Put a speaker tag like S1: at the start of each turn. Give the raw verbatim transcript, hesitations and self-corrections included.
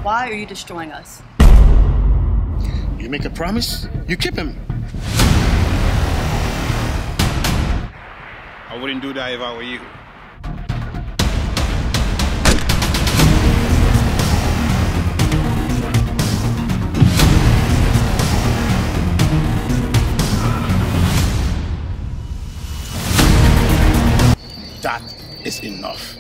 S1: Why are you destroying us?
S2: You make a promise, you keep him.
S3: I wouldn't do that if I were you.
S2: That is enough.